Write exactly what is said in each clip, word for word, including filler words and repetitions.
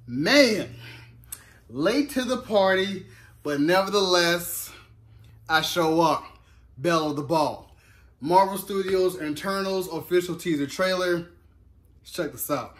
Man, late to the party, but nevertheless, I show up. Bell of the ball. Marvel Studios Eternals official teaser trailer. Let's check this out.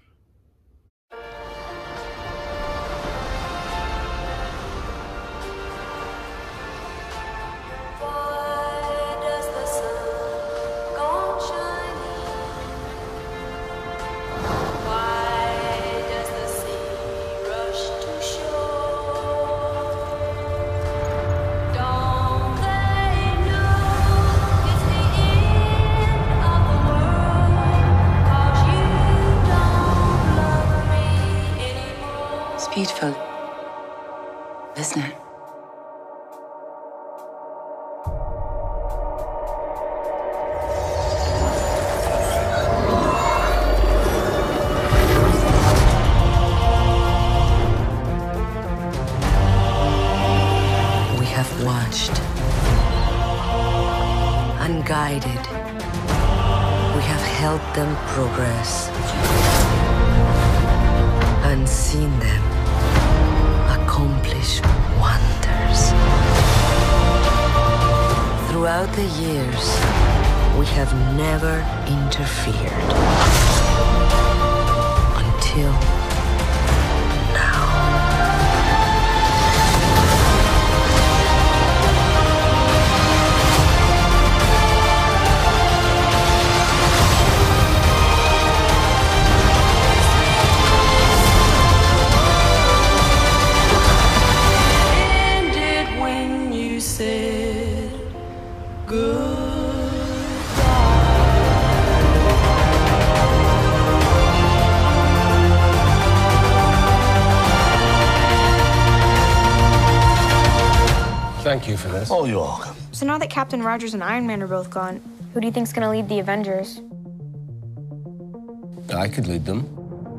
It's beautiful, isn't it? We have watched, unguided. We have helped them progress, unseen them accomplish wonders. Throughout the years, we have never interfered. Until now. Thank you for this. Oh, you're welcome. So now that Captain Rogers and Iron Man are both gone, who do you think's gonna lead the Avengers? I could lead them.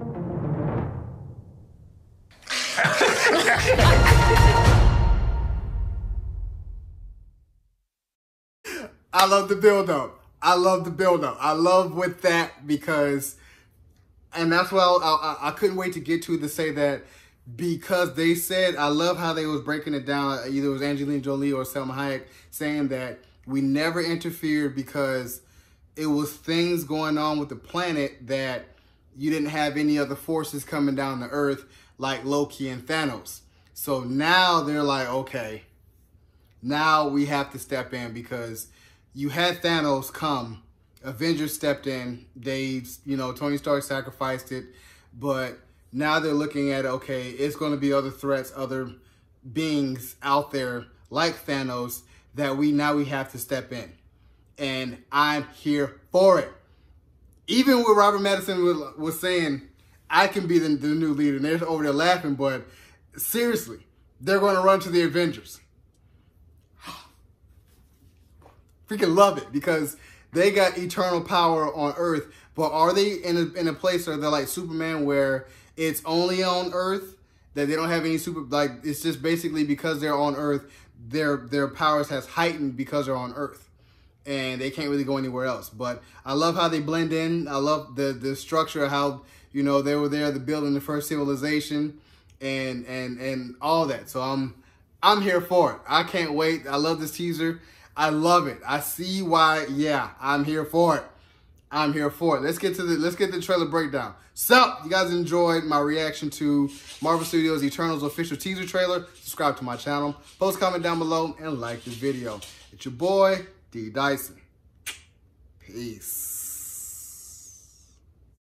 I love the build-up. I love the build-up. I love with that because, and that's why I, I, I couldn't wait to get to to say that because they said, I love how they was breaking it down. Either it was Angelina Jolie or Salma Hayek saying that we never interfered because it was things going on with the planet that you didn't have any other forces coming down to Earth like Loki and Thanos. So now they're like, okay, now we have to step in because you had Thanos come, Avengers stepped in, they, you know, Tony Stark sacrificed it, but now they're looking at, okay, it's going to be other threats, other beings out there like Thanos that we now we have to step in. And I'm here for it. Even what Robert Madison was, was saying, I can be the, the new leader. And they're over there laughing, but seriously, they're going to run to the Avengers. Freaking love it because they got eternal power on Earth. But are they in a, in a place where they're like Superman where it's only on Earth, that they don't have any super, like, it's just basically because they're on Earth, their their powers has heightened because they're on Earth. And they can't really go anywhere else. But I love how they blend in. I love the, the structure of how, you know, they were there, the building the first civilization and and and all that. So I'm I'm here for it. I can't wait. I love this teaser. I love it. I see why, yeah, I'm here for it. I'm here for it. Let's get to the let's get the trailer breakdown. So, you guys enjoyed my reaction to Marvel Studios Eternals official teaser trailer. Subscribe to my channel. Post, comment down below, and like this video. It's your boy, D Dyson. Peace.